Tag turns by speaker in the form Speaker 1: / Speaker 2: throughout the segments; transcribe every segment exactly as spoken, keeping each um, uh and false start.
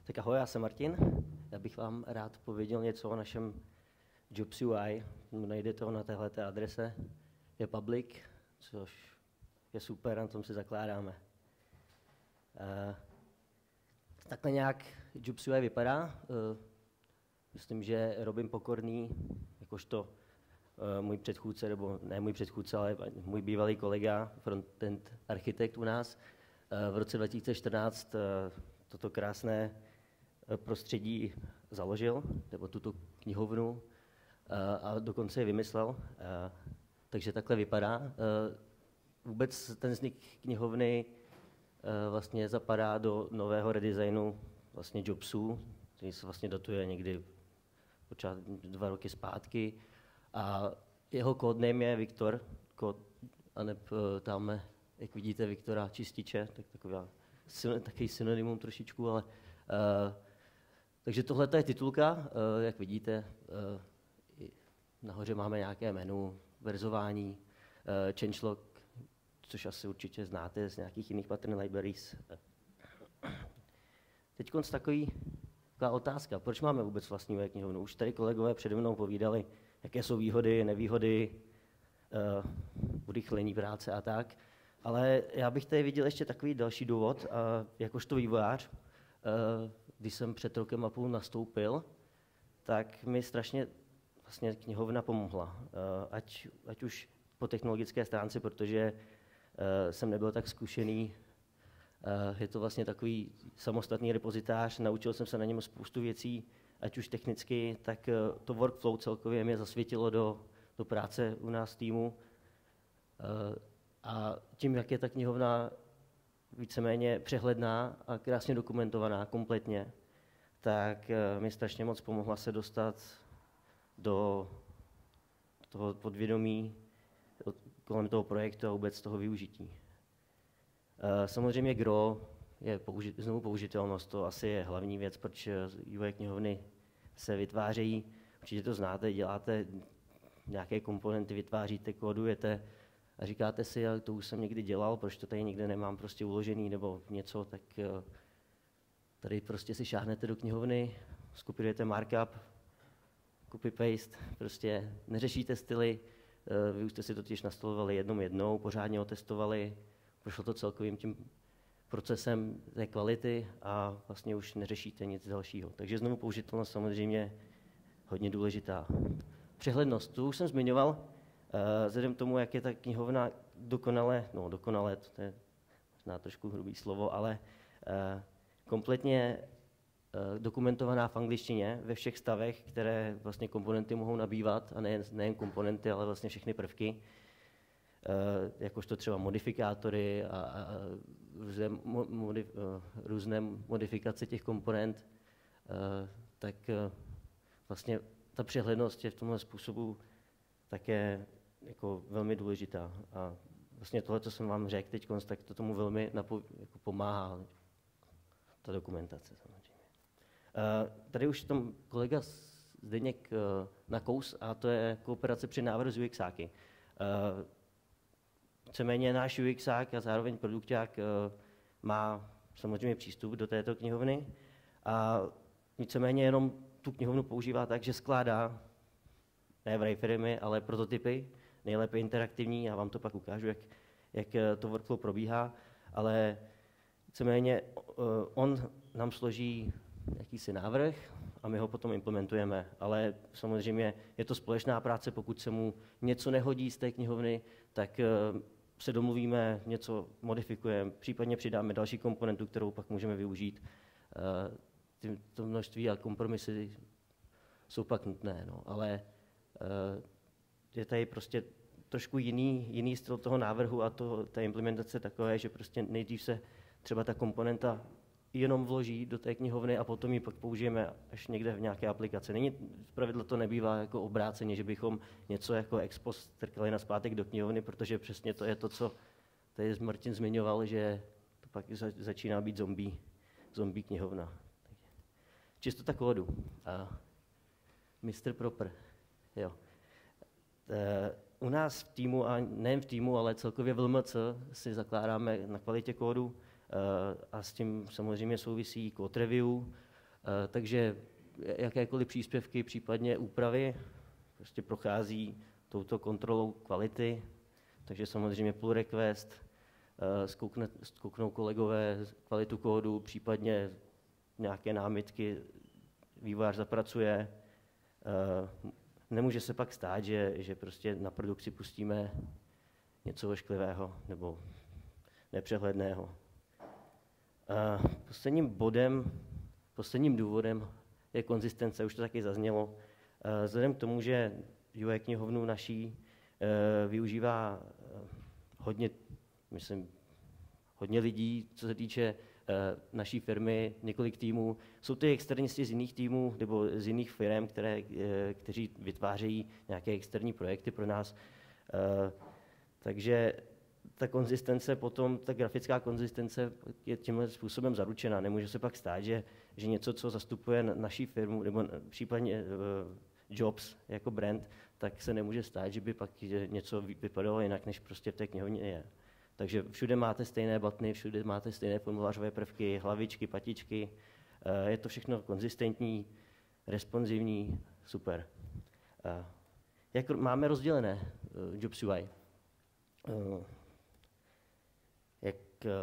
Speaker 1: Tak ahoj, já jsem Martin. Já bych vám rád pověděl něco o našem Jobs U I. Najdete ho na téhleté adrese. Je public, což je super, na tom si zakládáme. Uh, takhle nějak Jobs U I vypadá. Uh, myslím, že Robin Pokorný, jakožto uh, můj předchůdce, nebo ne můj předchůdce, ale můj bývalý kolega, frontend architekt u nás, uh, v roce dva tisíce čtrnáct uh, toto krásné prostředí založil, nebo tuto knihovnu, a dokonce je vymyslel. Takže takhle vypadá. Vůbec ten vznik knihovny vlastně zapadá do nového redesignu vlastně Jobsů, který se vlastně datuje někdy počát dva roky zpátky. A jeho codename je Viktor, kód, a neb tam, jak vidíte, Viktora Čističe, tak taková, takový synonymum trošičku, ale uh, takže tohle je titulka, uh, jak vidíte, uh, nahoře máme nějaké menu, verzování, uh, changelog, což asi určitě znáte z nějakých jiných pattern libraries. Teď konc takový, taková otázka, proč máme vůbec vlastní web knihovnu? Už tady kolegové přede mnou povídali, jaké jsou výhody, nevýhody, uh, urychlení práce a tak, ale já bych tady viděl ještě takový další důvod, uh, jakožto vývojář. Uh, Když jsem před rokem a půl nastoupil, tak mi strašně vlastně knihovna pomohla. Ať, ať už po technologické stránce, protože jsem nebyl tak zkušený. Je to vlastně takový samostatný repozitář, naučil jsem se na něm spoustu věcí, ať už technicky, tak to workflow celkově mě zasvětilo do, do práce u nás v týmu. A tím, jak je ta knihovna víceméně přehledná a krásně dokumentovaná kompletně, tak mi strašně moc pomohla se dostat do toho podvědomí kolem toho projektu a vůbec toho využití. Samozřejmě gro je použi- znovu použitelnost, to asi je hlavní věc, proč U I knihovny se vytvářejí. Určitě to znáte, děláte nějaké komponenty, vytváříte, kódujete, a říkáte si, ale to už jsem někdy dělal, proč to tady nikde nemám prostě uložený nebo něco, tak tady prostě si šáhnete do knihovny, skopírujete markup, copy-paste, prostě neřešíte styly, vy už jste si totiž nastolovali jednou jednou, pořádně ho testovali, prošlo to celkovým tím procesem té kvality a vlastně už neřešíte nic dalšího. Takže znovu použitelnost samozřejmě hodně důležitá. Přehlednost, tu už jsem zmiňoval. Uh, vzhledem k tomu, jak je ta knihovna dokonale, no dokonale, to je možná trošku hrubý slovo, ale uh, kompletně uh, dokumentovaná v angličtině ve všech stavech, které vlastně komponenty mohou nabývat, a nejen, nejen komponenty, ale vlastně všechny prvky, uh, jakožto třeba modifikátory a, a různé, mo, modif, uh, různé modifikace těch komponent, uh, tak uh, vlastně ta přehlednost je v tomhle způsobu také jako velmi důležitá. A vlastně tohle, co jsem vám řekl teď, tak to tomu velmi napo- jako pomáhá, ta dokumentace samozřejmě. Uh, tady už tom kolega Zdeněk uh, nakous, a to je kooperace při návrhu s UXáky. Uh, víceméně náš UXák a zároveň produkták uh, má samozřejmě přístup do této knihovny a víceméně jenom tu knihovnu používá tak, že skládá ne wrappery, ale prototypy, nejlépe interaktivní, já vám to pak ukážu, jak, jak to workflow probíhá, ale víceméně on nám složí jakýsi návrh a my ho potom implementujeme, ale samozřejmě je to společná práce, pokud se mu něco nehodí z té knihovny, tak se domluvíme, něco modifikujeme, případně přidáme další komponentu, kterou pak můžeme využít. To množství a kompromisy jsou pak nutné, no, ale je tady prostě trošku jiný, jiný styl toho návrhu a to, ta implementace takové, že prostě nejdřív se třeba ta komponenta jenom vloží do té knihovny a potom ji pak použijeme až někde v nějaké aplikaci. Není, zpravidla to nebývá jako obráceně, že bychom něco jako ex post trkali nazpátek do knihovny, protože přesně to je to, co tady Martin zmiňoval, že to pak za, začíná být zombie, zombie knihovna. Čistota kódu. A mister Proper. Jo. E, u nás v týmu, a nejen v týmu, ale celkově v L M C si zakládáme na kvalitě kódu e, a s tím samozřejmě souvisí code review, Takže jakékoliv příspěvky, případně úpravy, prostě prochází touto kontrolou kvality, takže samozřejmě pull request, zkoukne, zkouknou kolegové kvalitu kódu, případně nějaké námitky vývojář zapracuje. Nemůže se pak stát, že, že prostě na produkci pustíme něco ošklivého nebo nepřehledného. Posledním bodem, posledním důvodem je konzistence, už to taky zaznělo. Vzhledem k tomu, že U I knihovnu naší využívá hodně, myslím, hodně lidí, co se týče naší firmy, několik týmů. Jsou to externisti z jiných týmů nebo z jiných firm, které, kteří vytvářejí nějaké externí projekty pro nás. Takže ta konzistence potom, ta grafická konzistence je tímhle způsobem zaručena. Nemůže se pak stát, že, že něco, co zastupuje naší firmu, nebo případně uh, Jobs jako brand, tak se nemůže stát, že by pak něco vypadalo jinak, než prostě v té knihovně je. Takže všude máte stejné batny, všude máte stejné formulářové prvky, hlavičky, patičky. Uh, je to všechno konzistentní, responsivní, super. Uh, jak máme rozdělené uh, Jobs U I? Uh, Jak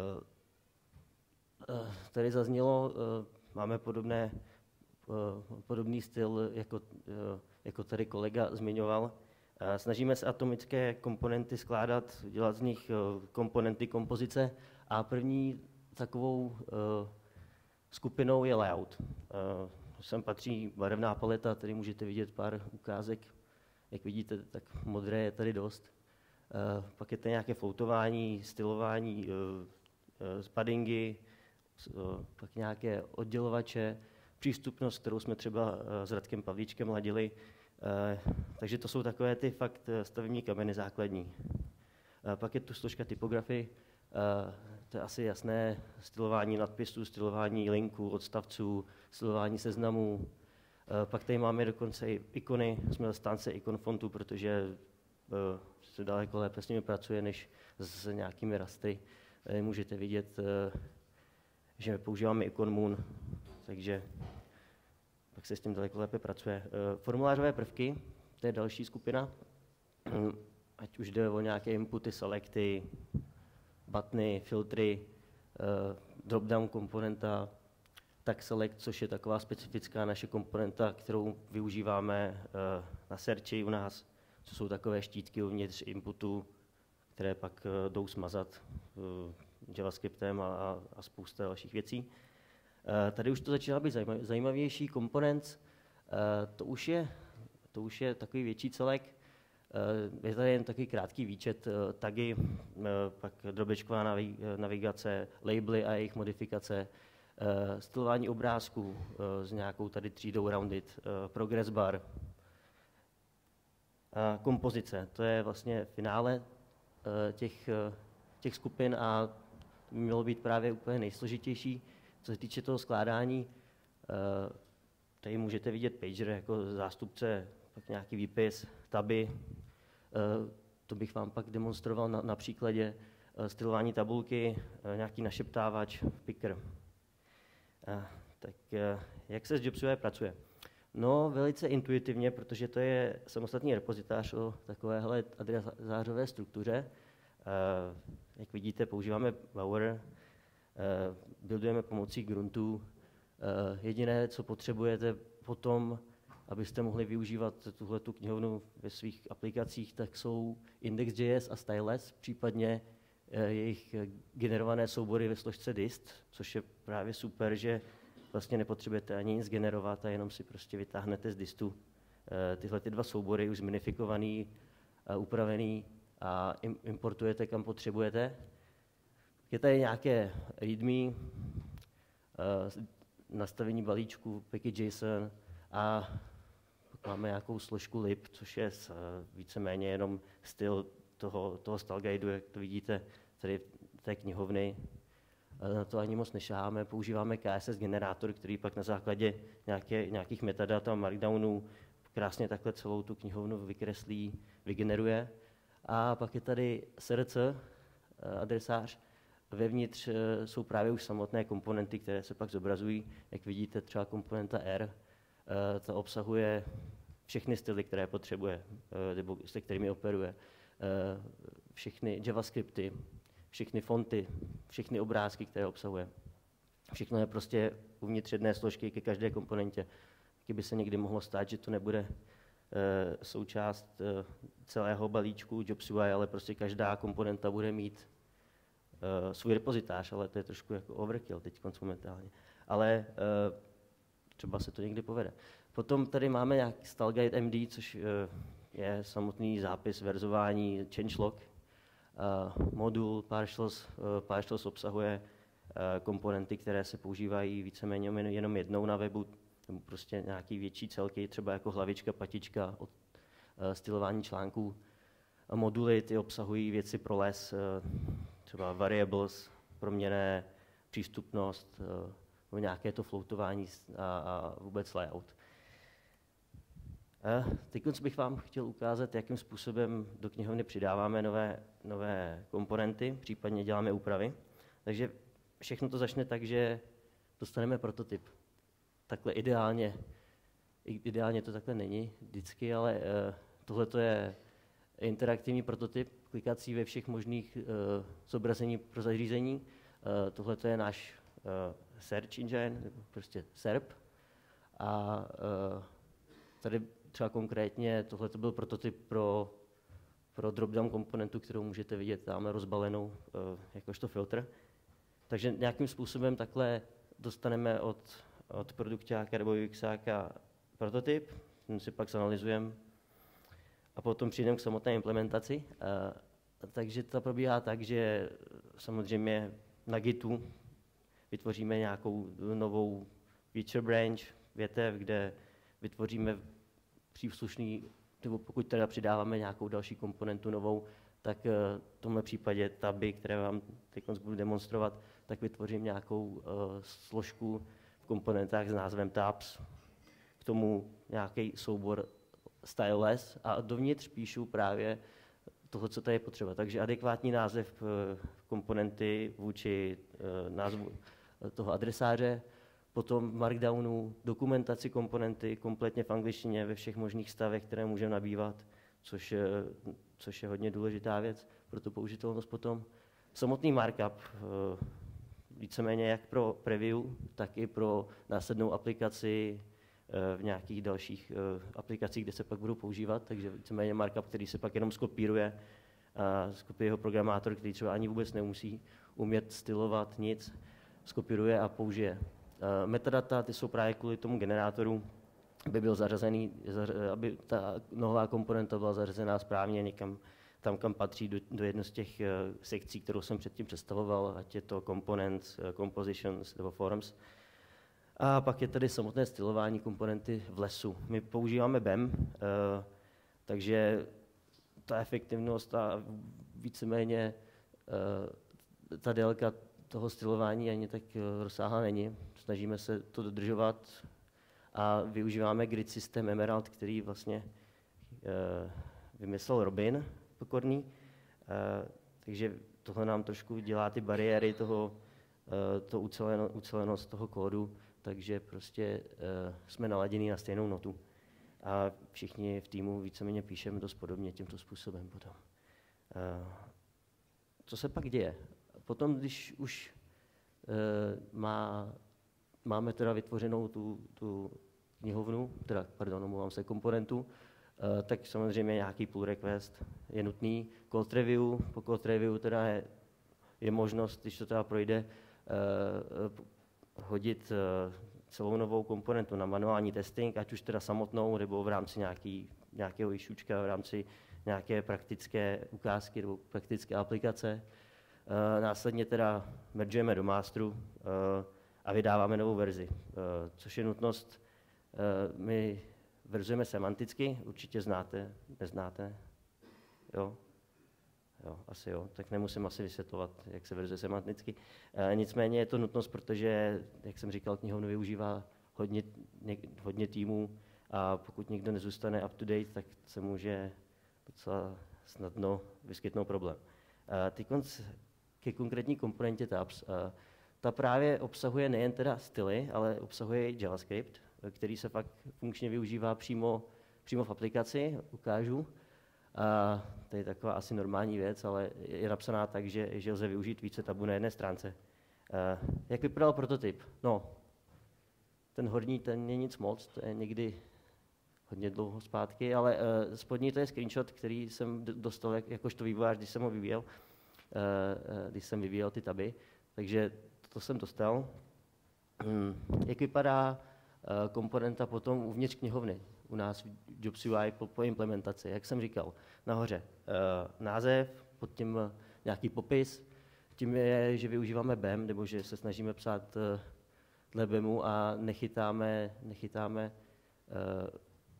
Speaker 1: tady zaznělo, máme podobné, podobný styl, jako, jako tady kolega zmiňoval. Snažíme se atomické komponenty skládat, dělat z nich komponenty kompozice a první takovou skupinou je layout. Sem patří barevná paleta, tady můžete vidět pár ukázek. Jak vidíte, tak modré je tady dost. Uh, pak je to nějaké floutování, stylování, uh, uh, paddingy, uh, pak nějaké oddělovače, přístupnost, kterou jsme třeba uh, s Radkem Pavlíčkem ladili. Uh, takže to jsou takové ty fakt stavební kameny základní. Uh, pak je tu složka typografy, uh, to je asi jasné, stylování nadpisů, stylování linků, odstavců, stylování seznamů. Uh, pak tady máme dokonce i ikony, jsme zastánce ikon fontu, protože uh, se daleko lépe s nimi pracuje, než s nějakými rastry. Můžete vidět, že používáme Icon Moon, takže pak se s tím daleko lépe pracuje. Formulářové prvky, to je další skupina, ať už jde o nějaké inputy, selecty, buttony, filtry, drop-down komponenta, tak select, což je taková specifická naše komponenta, kterou využíváme na searchi u nás, co jsou takové štítky uvnitř inputu, které pak uh, jdou smazat uh, JavaScriptem a, a, a spousta dalších věcí. Uh, tady už to začíná být zajímavější. Komponent, uh, to, už je, to už je takový větší celek. Uh, je tady jen takový krátký výčet, uh, tagy, uh, pak drobečková navi- navigace, labely a jejich modifikace, uh, stylování obrázků uh, s nějakou tady třídou rounded, uh, progress bar, kompozice, to je vlastně finále těch, těch skupin a mělo být právě úplně nejsložitější. Co se týče toho skládání, tady můžete vidět pager jako zástupce, pak nějaký výpis, taby. To bych vám pak demonstroval na, na příkladě stylování tabulky, nějaký našeptávač, picker. Tak jak se s Jobs U I pracuje? No, velice intuitivně, protože to je samostatný repozitář o takovéhle adresářové struktuře. Uh, jak vidíte, používáme Bower, uh, buildujeme pomocí gruntů. Uh, jediné, co potřebujete potom, abyste mohli využívat tuhletu knihovnu ve svých aplikacích, tak jsou index.js a styleless, případně uh, jejich generované soubory ve složce dist, což je právě super, že vlastně nepotřebujete ani nic generovat a jenom si prostě vytáhnete z distu uh, tyhle ty dva soubory už zminifikovaný, uh, upravený a im, importujete kam potřebujete. Je tady nějaké readme, uh, nastavení balíčku, package.json a pak máme nějakou složku lib, což je uh, víceméně jenom styl toho, toho style guideu, jak to vidíte tady v té knihovny. Na to ani moc nešáháme, používáme K S S generátor, který pak na základě nějaké, nějakých metadat a markdownů krásně takhle celou tu knihovnu vykreslí, vygeneruje. A pak je tady src, adresář, vevnitř jsou právě už samotné komponenty, které se pak zobrazují. Jak vidíte, třeba komponenta R, ta obsahuje všechny styly, které potřebuje, nebo se kterými operuje, všechny javascripty, všechny fonty, všechny obrázky, které obsahuje. Všechno je prostě uvnitř jedné složky ke každé komponentě. Taky by se někdy mohlo stát, že to nebude součást celého balíčku Jobs U I, ale prostě každá komponenta bude mít Uh, svůj repozitář, ale to je trošku jako overkill teď momentálně. Ale uh, třeba se to někdy povede. Potom tady máme nějaký Styliguide M D, což uh, je samotný zápis verzování changelog. Uh, modul partials, uh, partials obsahuje uh, komponenty, které se používají víceméně jenom jednou na webu, nebo prostě nějaký větší celky, třeba jako hlavička, patička od uh, stylování článků. A moduly ty obsahují věci pro les, uh, třeba variables, proměnné, přístupnost, nebo nějaké to floatování a, a vůbec layout. Teď bych vám chtěl ukázat, jakým způsobem do knihovny přidáváme nové, nové komponenty, případně děláme úpravy. Takže všechno to začne tak, že dostaneme prototyp. Takhle ideálně, ideálně to takhle není vždycky, ale tohle je interaktivní prototyp, klikací ve všech možných uh, zobrazení pro zařízení. Uh, tohle je náš uh, search engine, prostě S E R P. A uh, tady třeba konkrétně tohle byl prototyp pro, pro drop-down komponentu, kterou můžete vidět tamhle rozbalenou uh, jakožto filtr. Takže nějakým způsobem takhle dostaneme od, od produkťáka nebo UXáka prototyp, ten si pak zanalyzujeme a potom přijdeme k samotné implementaci. Uh, takže to probíhá tak, že samozřejmě na Gitu vytvoříme nějakou novou feature branch, větev, kde vytvoříme příslušný, nebo pokud teda přidáváme nějakou další komponentu novou, tak uh, v tomhle případě taby, které vám teď budu demonstrovat, tak vytvořím nějakou uh, složku v komponentách s názvem tabs, k tomu nějaký soubor styleless a dovnitř píšu právě toho, co tady je potřeba. Takže adekvátní název komponenty vůči názvu toho adresáře, potom v Markdownu dokumentaci komponenty kompletně v angličtině ve všech možných stavech, které můžeme nabývat, což je, což je hodně důležitá věc pro tu použitelnost potom. Samotný markup, víceméně jak pro preview, tak i pro následnou aplikaci v nějakých dalších uh, aplikacích, kde se pak budou používat, takže víceméně markup, který se pak jenom skopíruje, uh, skopíruje ho programátor, který třeba ani vůbec nemusí umět stylovat nic, skopíruje a použije. Uh, metadata, ty jsou právě kvůli tomu generátoru, aby byl zařazený, aby ta nová komponenta byla zařazená správně někam tam, kam patří do, do jedné z těch uh, sekcí, kterou jsem předtím představoval, ať je to components, uh, compositions nebo forms. A pak je tady samotné stylování komponenty v lesu. My používáme B E M, uh, takže ta efektivnost a víceméně uh, ta délka toho stylování ani tak uh, rozsáhlá není. Snažíme se to dodržovat a využíváme grid systém Emerald, který vlastně uh, vymyslel Robin Pokorný. Uh, takže tohle nám trošku dělá ty bariéry toho, uh, to uceleno, ucelenost toho kódu, takže prostě uh, jsme naladěni na stejnou notu. A všichni v týmu víceméně píšeme dost podobně tímto způsobem potom. Uh, co se pak děje? Potom, když už uh, má, máme teda vytvořenou tu, tu knihovnu, teda, pardon, omlouvám se, komponentu, uh, tak samozřejmě nějaký pull request je nutný. Code review, po code review teda je, je možnost, když to teda projde, uh, hodit uh, celou novou komponentu na manuální testing, ať už teda samotnou, nebo v rámci nějaký, nějakého issuečka, v rámci nějaké praktické ukázky nebo praktické aplikace. Uh, následně teda mergujeme do masteru uh, a vydáváme novou verzi, uh, což je nutnost. Uh, my verzujeme semanticky, určitě znáte, neznáte, jo? Jo, asi jo, tak nemusím asi vysvětlovat, jak se verzuje semanticky. E, nicméně je to nutnost, protože, jak jsem říkal, knihovnu využívá hodně, ně, hodně týmů a pokud někdo nezůstane up to date, tak se může docela snadno vyskytnout problém. E, Teď ke konkrétní komponentě tabs. Ta právě obsahuje nejen teda styly, ale obsahuje i JavaScript, který se pak funkčně využívá přímo, přímo v aplikaci, ukážu. A to je taková asi normální věc, ale je napsaná tak, že, že lze využít více tabů na jedné stránce. Jak vypadal prototyp? No, ten horní, ten je nic moc, to je někdy hodně dlouho zpátky, ale uh, spodní to je screenshot, který jsem dostal jak, jakožto vývojář, když jsem ho vyvíjel, uh, uh, když jsem vyvíjel ty taby, takže to jsem dostal. Hmm. Jak vypadá uh, komponenta potom uvnitř knihovny, u nás v Jobs U I po, po implementaci, jak jsem říkal, nahoře uh, název, pod tím uh, nějaký popis, tím je, že využíváme B E M, nebo že se snažíme psát uh, dle B E M u a nechytáme, nechytáme uh,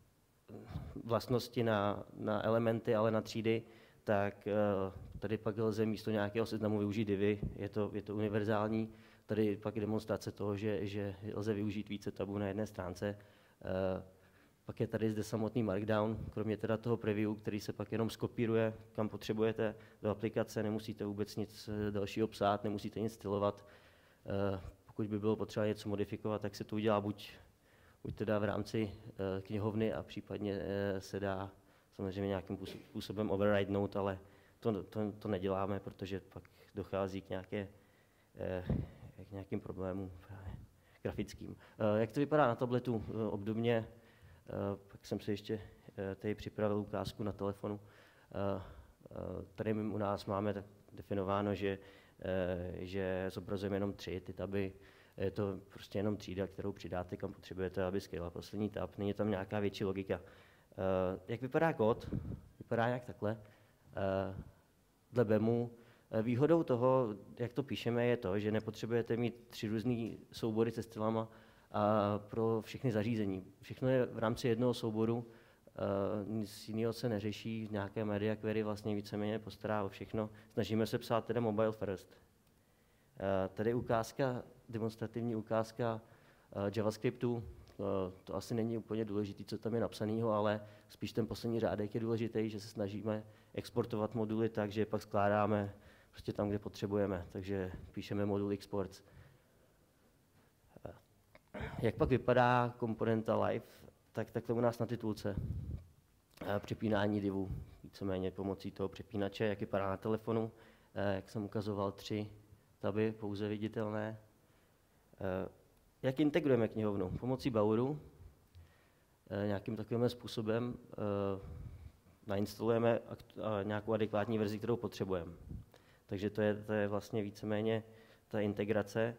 Speaker 1: vlastnosti na, na elementy, ale na třídy, tak uh, tady pak lze místo nějakého seznamu využít divy, je to, je to univerzální. Tady pak je demonstrace toho, že, že lze využít více tabů na jedné stránce. Uh, pak je tady zde samotný Markdown, kromě teda toho preview, který se pak jenom skopíruje, kam potřebujete do aplikace, nemusíte vůbec nic dalšího psát, nemusíte nic stylovat. Uh, pokud by bylo potřeba něco modifikovat, tak se to udělá buď buď teda v rámci uh, knihovny a případně uh, se dá samozřejmě nějakým způsobem overridenout, ale to, to, to neděláme, protože pak dochází k, nějaké, uh, k nějakým problémům právě grafickým. Uh, jak to vypadá na tabletu? Uh, obdobně, uh, pak jsem si ještě uh, tady připravil ukázku na telefonu. Uh, uh, tady u nás máme tak definováno, že, uh, že zobrazujeme jenom tři ty taby. Je to prostě jenom třída, kterou přidáte, kam potřebujete, aby skvěla poslední tab. Není tam nějaká větší logika. Uh, jak vypadá kód? Vypadá nějak takhle. Uh, dle B E M u. Výhodou toho, jak to píšeme, je to, že nepotřebujete mít tři různé soubory se stylama a pro všechny zařízení. Všechno je v rámci jednoho souboru, uh, nic jiného se neřeší, nějaké media query vlastně víceméně postará o všechno. Snažíme se psát teda mobile first. Uh, tady ukázka, demonstrativní ukázka uh, JavaScriptu. Uh, to asi není úplně důležité, co tam je napsaného, ale spíš ten poslední řádek je důležitý, že se snažíme exportovat moduly tak, že je pak skládáme prostě tam, kde potřebujeme. Takže píšeme modul exports. Uh, jak pak vypadá komponenta live? Tak, tak to u nás na titulce. Uh, přepínání divu, víceméně pomocí toho přepínače, jak vypadá na telefonu, uh, jak jsem ukazoval, tři taby pouze viditelné. Jak integrujeme knihovnu? Pomocí Bauru, nějakým takovým způsobem nainstalujeme nějakou adekvátní verzi, kterou potřebujeme. Takže to je, to je vlastně víceméně ta integrace.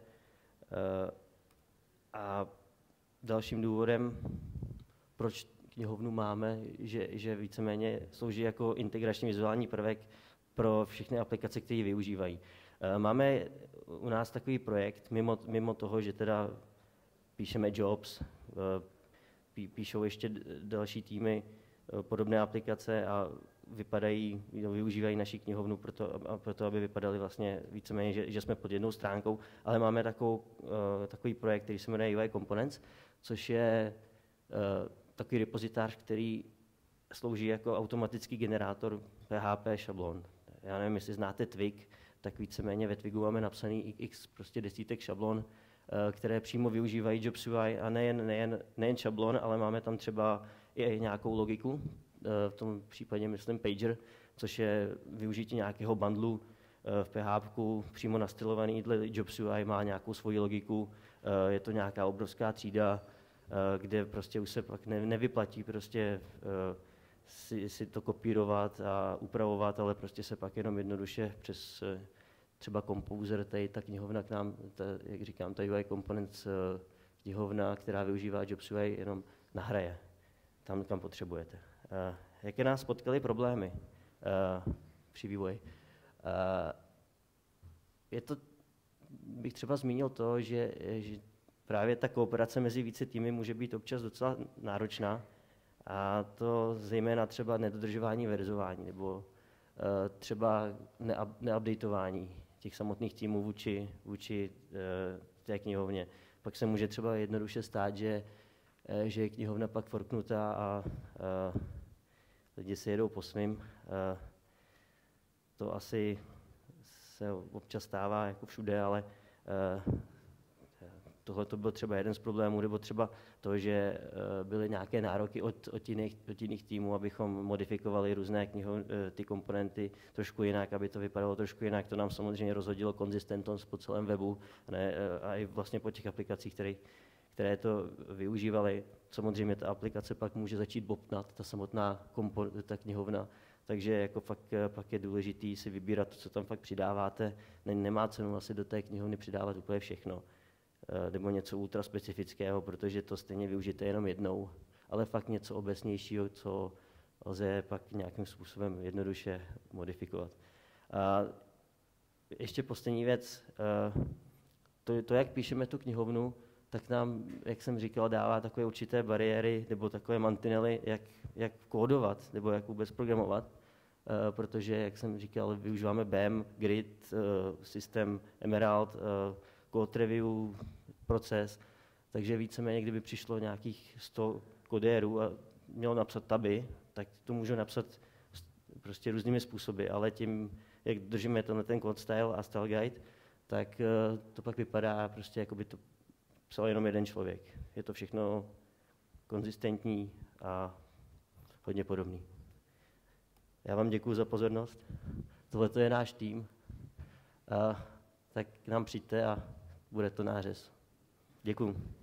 Speaker 1: A dalším důvodem, proč knihovnu máme, že, že víceméně slouží jako integrační vizuální prvek pro všechny aplikace, které ji využívají. Máme u nás takový projekt, mimo, mimo toho, že teda píšeme jobs, pí, píšou ještě další týmy podobné aplikace a vypadají, využívají naši knihovnu proto, proto aby vypadaly vlastně víceméně, že, že jsme pod jednou stránkou, ale máme takovou, takový projekt, který se jmenuje U I Components, což je takový repozitář, který slouží jako automatický generátor P H P šablon. Já nevím, jestli znáte Twig, tak víceméně ve Twigu máme napsaný x prostě desítek šablon, které přímo využívají Jobs U I a nejen, nejen, nejen šablon, ale máme tam třeba i nějakou logiku, v tom případě myslím pager, což je využití nějakého bundlu v P H P přímo nastylovaný dle Jobs U I, má nějakou svoji logiku, je to nějaká obrovská třída, kde prostě už se pak ne, nevyplatí prostě si, si to kopírovat a upravovat, ale prostě se pak jenom jednoduše přes třeba Composer, tady ta knihovna k nám, ta, jak říkám, ta U I Components knihovna, která využívá Jobs U I, jenom nahraje tam, kam potřebujete. Uh, jaké nás potkaly problémy uh, při vývoji? Uh, je to, bych třeba zmínil to, že, že právě ta kooperace mezi více týmy může být občas docela náročná, a to zejména třeba nedodržování verzování nebo uh, třeba neup, neupdateování těch samotných týmů vůči, vůči uh, té knihovně. Pak se může třeba jednoduše stát, že, uh, že je knihovna pak forknutá a uh, lidi si jedou po svým. Uh, to asi se občas stává jako všude, ale tohle to byl třeba jeden z problémů, nebo třeba to, že byly nějaké nároky od, od, jiných, od jiných týmů, abychom modifikovali různé kniho, ty komponenty trošku jinak, aby to vypadalo trošku jinak. To nám samozřejmě rozhodilo konzistentnost po celém webu, ne, a i vlastně po těch aplikacích, které, které to využívaly. Samozřejmě ta aplikace pak může začít bobtnat, ta samotná kompo, ta knihovna. Takže jako fakt, pak je důležité si vybírat to, co tam fakt přidáváte. Nemá cenu asi do té knihovny přidávat úplně všechno, nebo něco ultra specifického, protože to stejně využijete jenom jednou, ale fakt něco obecnějšího, co lze pak nějakým způsobem jednoduše modifikovat. A ještě poslední věc, to, to, jak píšeme tu knihovnu, tak nám, jak jsem říkal, dává takové určité bariéry nebo takové mantinely, jak, jak kódovat nebo jak vůbec programovat, uh, protože, jak jsem říkal, využíváme B E M, Grid, uh, systém Emerald, uh, code review, proces, takže víceméně, kdyby přišlo nějakých sto kodérů a mělo napsat taby, tak to můžu napsat prostě různými způsoby, ale tím, jak držíme tenhle ten code style a style guide, tak uh, to pak vypadá prostě, jako by to psal jenom jeden člověk. Je to všechno konzistentní a hodně podobný. Já vám děkuji za pozornost. Tohle je náš tým. A tak k nám přijďte a bude to nářez. Děkuji.